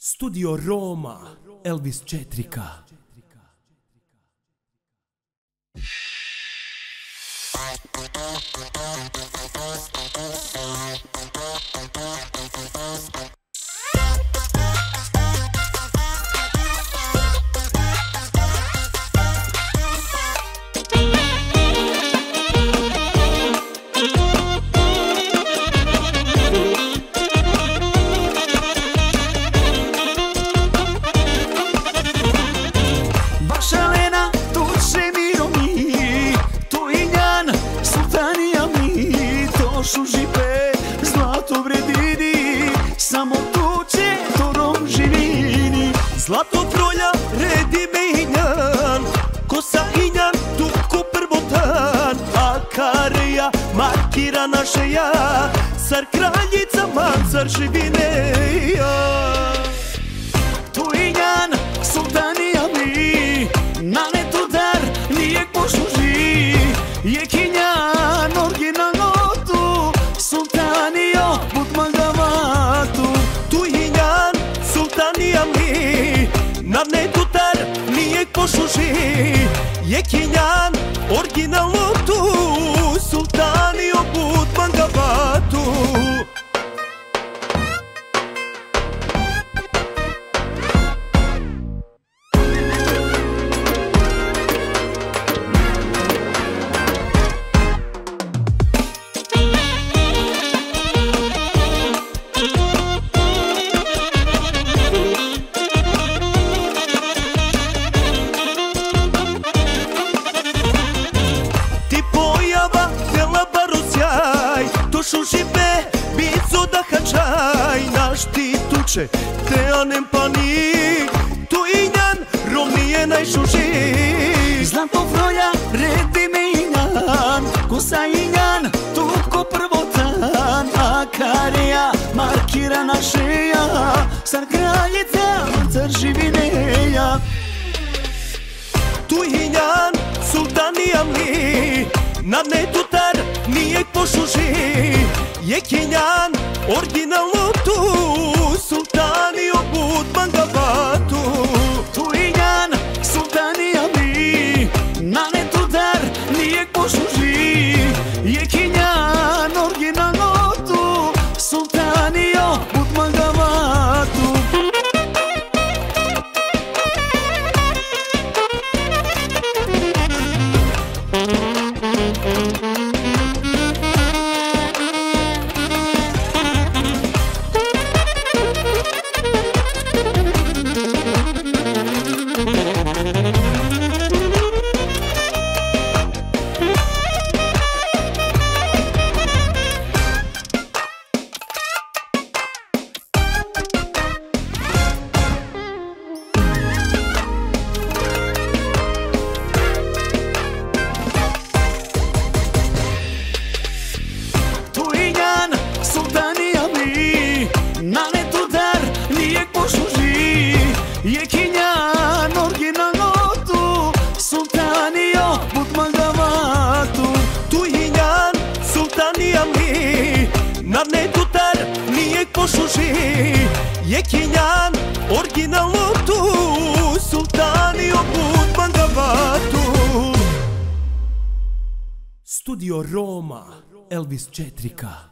Studio Roma, Elvis 4K. Žive zlato vredini, samo tu će torom živini. Zlato prolja redi me injan, kosa injan tu ko prvotan. A kareja markira našeja, car kraljica mancar živine. Tu injan sultanija mi, na netu dar nijek posluži. Je kinjan originalno Sultanio bud magavatu, tu injan sultanija mi, na netu tar nijek posluži. Je kinjan originalno tu, sultanio bud magavatu. Šušipe, bico da hačaj, naš ti tuče, te anem panik, tu injan, romije najšuši. Zlato frolja, redi me injan, kosa injan, tu ko prvotan. A kareja, markira našeja, car kraljica, car živineja. Tu injan, sultanija mi, na netu tar nijek posluži. Je kinjan originalno tu, sultanio bud magavatu. Tu injan sultanija mi, na netu dar nijek posluži. Je kinjan originalno tu, sultanio bud magavatu. Je kinjan originalno tu, sultanio bud magavatu. Tu injan sultanija mi, na netu tar nijek posluži. Je kinjan originalno tu, sultanio bud magavatu. Studio Roma, Elvis 4K.